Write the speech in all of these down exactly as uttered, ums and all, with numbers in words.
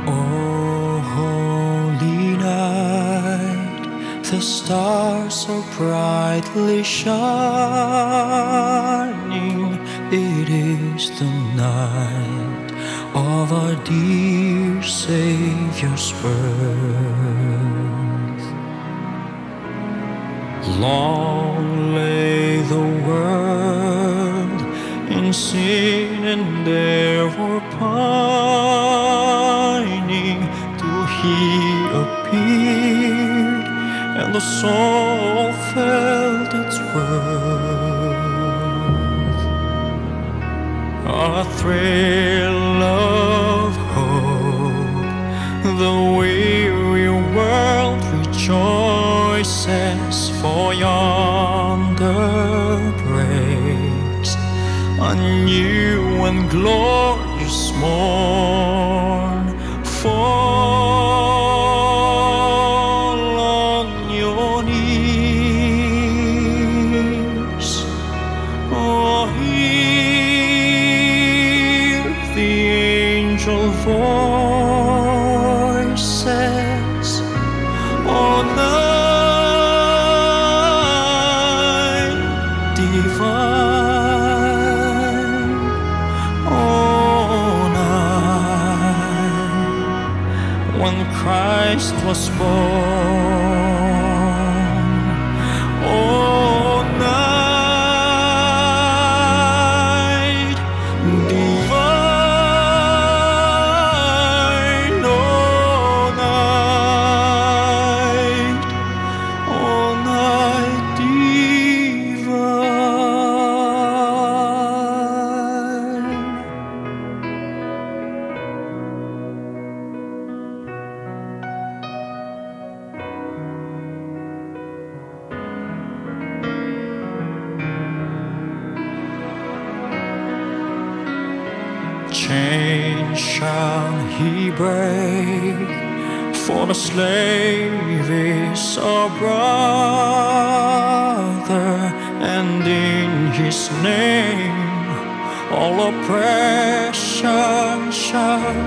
Oh, holy night, the stars are brightly shining. It is the night of our dear Savior's birth. Long lay the world in sin and ever pining, till He appeared and the soul felt its worth. A thrill of hope, the weary world rejoices, for yonder breaks a new and glorious morn. Fall on your knees, oh, hear the angel voices. Oh, night divine, oh, night when Christ was born. Oh, night divine, oh, night, oh, night divine. Chains shall He break, for the slave is our brother, and in His name all oppression shall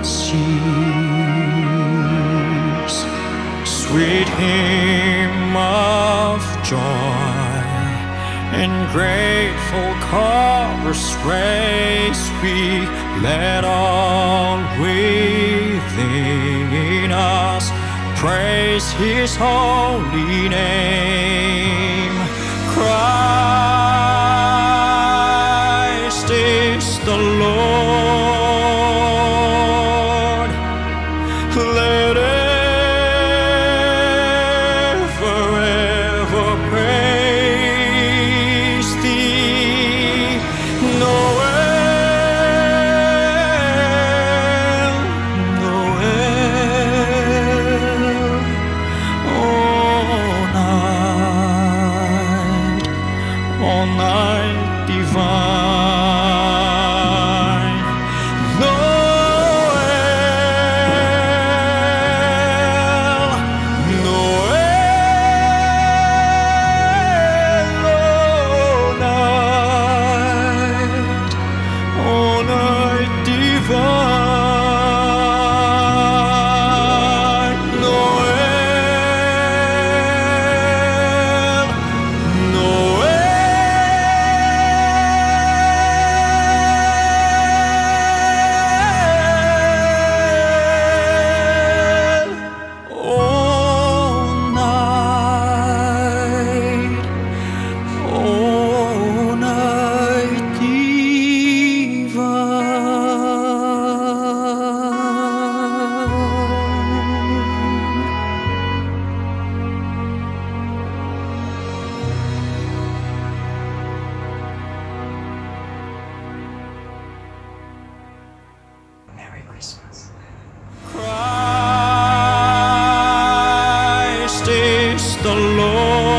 cease. Sweet hymn of joy, in grateful chorus raise we, let all within us praise His holy name. Christ is the Lord. Let ever, ever praise Thee. Noel, Noel, oh, night, oh, night divine. Noel, Noel, oh, night, oh, night divine. Noel, Noel, oh, night, oh, night divine. Merry Christmas. Christ is the Lord.